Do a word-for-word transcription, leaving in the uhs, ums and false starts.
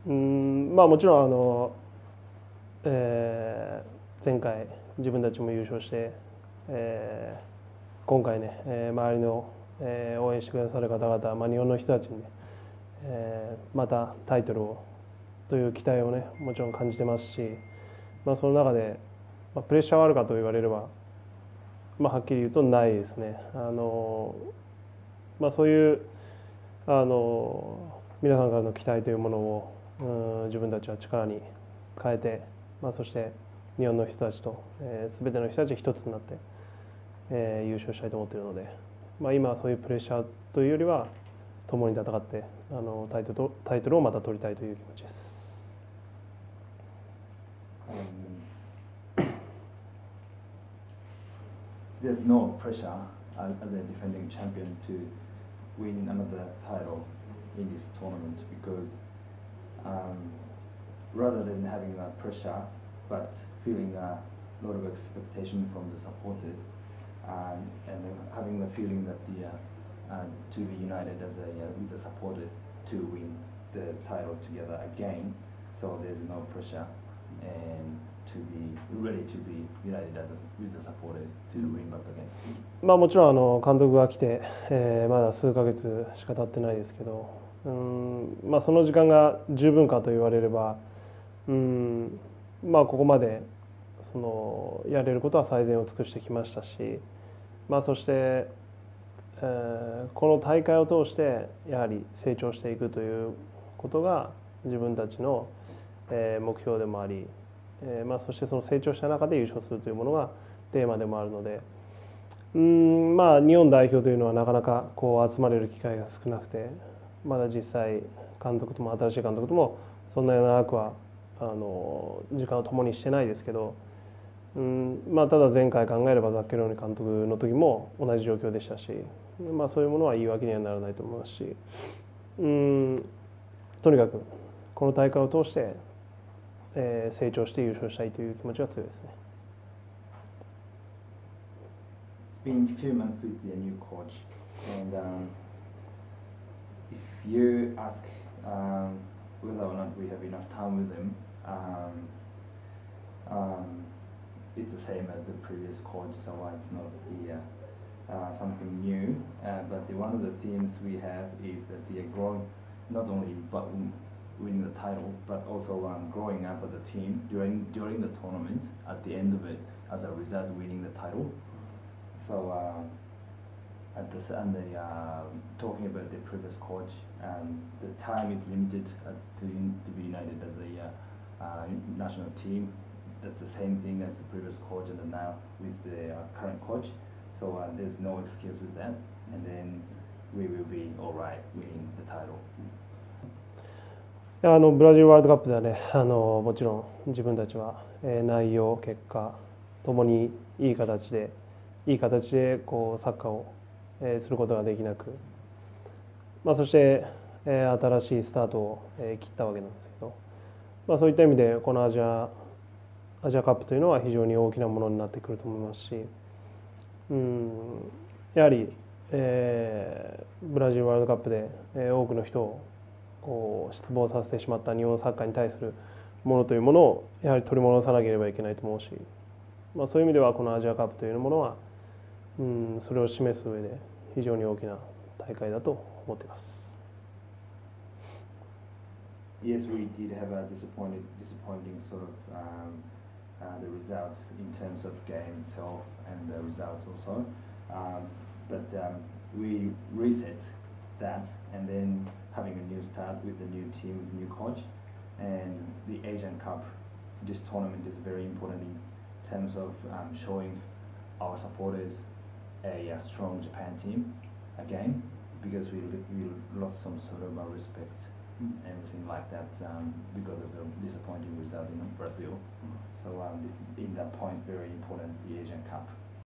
うん、まあもちろんあの、えー前回自分たちも優勝して、えー今回ね、えー周りの、えー応援してくださる方々、まあ、日本の人たちにね、えーまたタイトルをという期待をねもちろん感じてますし、まあ、その中で、まあ、プレッシャーはあるかと言われれば、まあ、はっきり言うとないですね。あの、まあ、そういうあの皆さんからの期待というものを、うん、自分たちは力に変えて、まあ、そして日本の人たちと、えー、全ての人たち一つになって、えー優勝したいと思っているので、まあ、今はそういうプレッシャーというよりは共に戦ってあのタイトルとタイトルをまた取りたいという気持ちです。 Um, there's no pressure as, as a defending champion to win another title in this tournament because um, rather than having that pressure but feeling a lot of expectation from the supporters and, and having the feeling that the uh, uh, to be united as a uh, with the supporters to win the title together again, so there's no pressure and to be ready to be united as a, with the supporters to win back again. まあ、もちろんあの監督が来て、えーまだ数ヶ月しか経ってないですけど、うん、まあ、その時間が十分かと言われれば、うん、まあ、ここまでそのやれることは最善を尽くしてきましたし、まあ、そして、えーこの大会を通してやはり成長していくということが自分たちの、えー目標でもあり、えーまあ、そしてその成長した中で優勝するというものがテーマでもあるので、うんまあ、日本代表というのはなかなかこう集まれる機会が少なくて、まだ実際監督とも新しい監督ともそんなに長くはあの時間を共にしてないですけど、うんまあ、ただ前回考えればザッケローニ監督の時も同じ状況でしたし、まあ、そういうものは言い訳にはならないと思いますし、うんとにかくこの大会を通して、えー成長して優勝したいという気持ちが強いですね。 It's been a few months with the new coach, and um, if you ask um, whether or not we have enough time with him, um, um, it's the same as the previous coach, so uh, it's not the, uh, uh, something new. Uh, but the, one of the themes we have is that they are growing, not only but winning the title, but also um, growing up as a team during during the tournament. At the end of it, as a result, winning the title. So. Uh, at the, and the, uh, talking about the previous coach, um, the time is limited uh, to, to be united as a uh, uh, national team. That's the same thing as the previous coach and now with the uh, current coach. So uh, there's no excuse with that. And then we will be all right winning the title. あのブラジルワールドカップではね、あのもちろん自分たちは、えー内容、結果ともにいい形でいい形でこうサッカーを、えーすることができなく、まあ、そして、えー新しいスタートを、えー切ったわけなんですけど、まあ、そういった意味でこのアジアアジアカップというのは非常に大きなものになってくると思いますし、うんやはり、えーブラジルワールドカップで、えー多くの人をこう失望させてしまった日本サッカーに対するものというものをやはり取り戻さなければいけないと思うし、まあ、そういう意味ではこのアジアカップというものは、うん、それを示す上で非常に大きな大会だと思っています。 Yes, we did have a disappointed, disappointing sort of um, uh, the results in terms of game itself and the results also. Um, but um, we reset that and then having a new start with a new team, with a new coach, and the Asian Cup. This tournament is very important in terms of um, showing our supporters a, a strong Japan team again, because we we lost some sort of uh, respect, everything like that, um, because of the disappointing result in Brazil. So um, this, in that point, very important, the Asian Cup.